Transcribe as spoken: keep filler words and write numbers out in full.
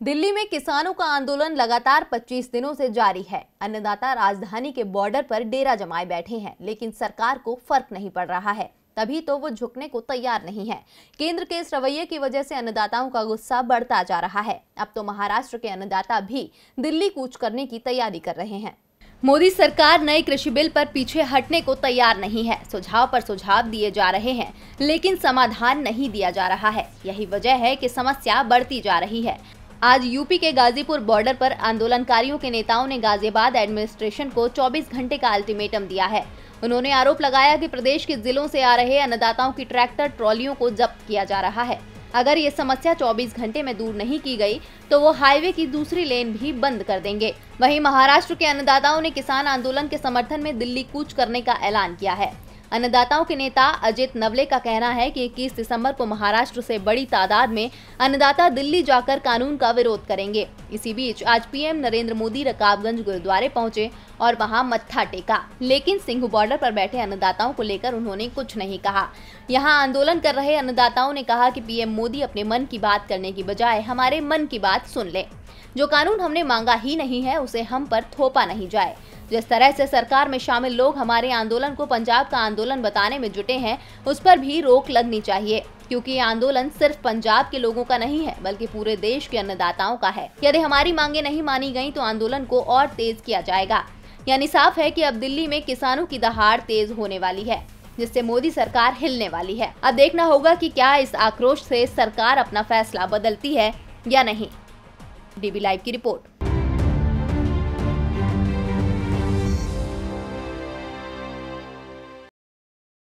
दिल्ली में किसानों का आंदोलन लगातार पच्चीस दिनों से जारी है। अन्नदाता राजधानी के बॉर्डर पर डेरा जमाए बैठे हैं, लेकिन सरकार को फर्क नहीं पड़ रहा है। तभी तो वो झुकने को तैयार नहीं है। केंद्र के इस रवैये की वजह से अन्नदाताओं का गुस्सा बढ़ता जा रहा है। अब तो महाराष्ट्र के अन्नदाता भी दिल्ली कूच करने की तैयारी कर रहे हैं। मोदी सरकार नए कृषि बिल पर पीछे हटने को तैयार नहीं है। सुझाव पर सुझाव दिए जा रहे हैं, लेकिन समाधान नहीं दिया जा रहा है। यही वजह है कि समस्या बढ़ती जा रही है। आज यूपी के गाजीपुर बॉर्डर पर आंदोलनकारियों के नेताओं ने गाजियाबाद एडमिनिस्ट्रेशन को चौबीस घंटे का अल्टीमेटम दिया है। उन्होंने आरोप लगाया कि प्रदेश के जिलों से आ रहे अन्नदाताओं की ट्रैक्टर ट्रॉलियों को जब्त किया जा रहा है। अगर ये समस्या चौबीस घंटे में दूर नहीं की गई तो वो हाईवे की दूसरी लेन भी बंद कर देंगे। वहीं महाराष्ट्र के अन्नदाताओं ने किसान आंदोलन के समर्थन में दिल्ली कूच करने का ऐलान किया है। अन्नदाताओं के नेता अजित नवले का कहना है कि इक्कीस दिसंबर को महाराष्ट्र से बड़ी तादाद में अन्नदाता दिल्ली जाकर कानून का विरोध करेंगे। इसी बीच आज पीएम नरेंद्र मोदी रकाबगंज गुरुद्वारे पहुंचे और वहां मत्था टेका, लेकिन सिंघू बॉर्डर पर बैठे अन्नदाताओं को लेकर उन्होंने कुछ नहीं कहा। यहां आंदोलन कर रहे अन्नदाताओं ने कहा कि पीएम मोदी अपने मन की बात करने की बजाय हमारे मन की बात सुन ले। जो कानून हमने मांगा ही नहीं है उसे हम पर थोपा नहीं जाए। जिस तरह से सरकार में शामिल लोग हमारे आंदोलन को पंजाब का आंदोलन बताने में जुटे हैं, उस पर भी रोक लगनी चाहिए, क्योंकि ये आंदोलन सिर्फ पंजाब के लोगों का नहीं है बल्कि पूरे देश के अन्नदाताओं का है। यदि हमारी मांगे नहीं मानी गई तो आंदोलन को और तेज किया जाएगा। यानी साफ है कि अब दिल्ली में किसानों की दहाड़ तेज होने वाली है, जिससे मोदी सरकार हिलने वाली है। अब देखना होगा कि क्या इस आक्रोश से सरकार अपना फैसला बदलती है या नहीं। डीबी लाइव की रिपोर्ट।